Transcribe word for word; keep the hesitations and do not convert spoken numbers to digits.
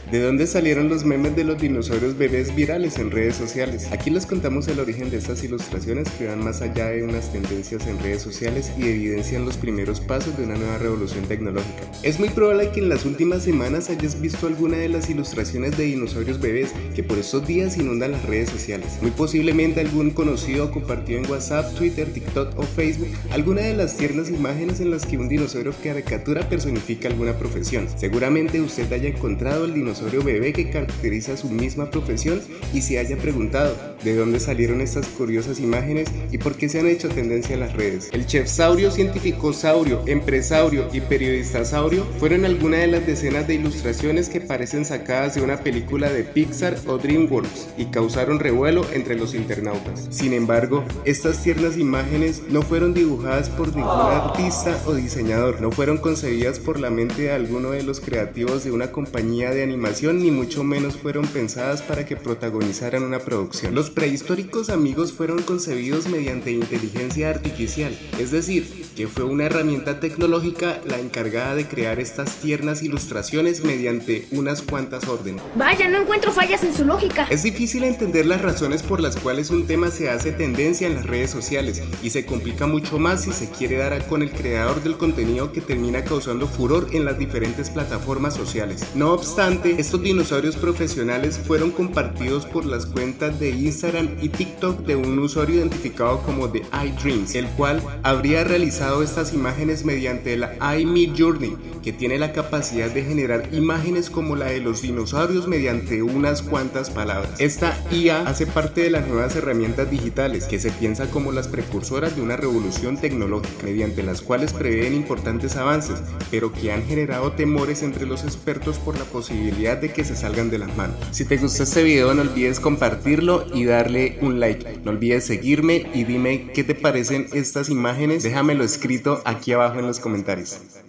¿De dónde salieron los memes de los dinosaurios bebés virales en redes sociales? Aquí les contamos el origen de estas ilustraciones que van más allá de unas tendencias en redes sociales y evidencian los primeros pasos de una nueva revolución tecnológica. Es muy probable que en las últimas semanas hayas visto alguna de las ilustraciones de dinosaurios bebés que por estos días inundan las redes sociales. Muy posiblemente algún conocido compartió en WhatsApp, Twitter, TikTok o Facebook alguna de las tiernas imágenes en las que un dinosaurio caricatura personifica alguna profesión. Seguramente usted haya encontrado el dinosaurio bebé que caracteriza su misma profesión y se haya preguntado de dónde salieron estas curiosas imágenes y por qué se han hecho tendencia en las redes. El chefsaurio, científicosaurio, empresaurio y periodistasaurio fueron algunas de las decenas de ilustraciones que parecen sacadas de una película de Pixar o DreamWorks y causaron revuelo entre los internautas. Sin embargo, estas tiernas imágenes no fueron dibujadas por ningún artista o diseñador, no fueron concebidas por la mente de alguno de los creativos de una compañía de animación, ni mucho menos fueron pensadas para que protagonizaran una producción. Los prehistóricos amigos fueron concebidos mediante inteligencia artificial, es decir, que fue una herramienta tecnológica la encargada de crear estas tiernas ilustraciones mediante unas cuantas órdenes. Vaya, no encuentro fallas en su lógica. Es difícil entender las razones por las cuales un tema se hace tendencia en las redes sociales y se complica mucho más si se quiere dar con el creador del contenido que termina causando furor en las diferentes plataformas sociales. No obstante, estos dinosaurios profesionales fueron compartidos por las cuentas de Instagram y TikTok de un usuario identificado como The iDreams, el cual habría realizado estas imágenes mediante la iMidjourney, que tiene la capacidad de generar imágenes como la de los dinosaurios mediante unas cuantas palabras. Esta I A hace parte de las nuevas herramientas digitales que se piensa como las precursoras de una revolución tecnológica, mediante las cuales prevén importantes avances, pero que han generado temores entre los expertos por la posibilidad de que se salgan de las manos. Si te gustó este video, no olvides compartirlo y darle un like. No olvides seguirme y dime qué te parecen estas imágenes. Déjamelo escrito aquí abajo en los comentarios.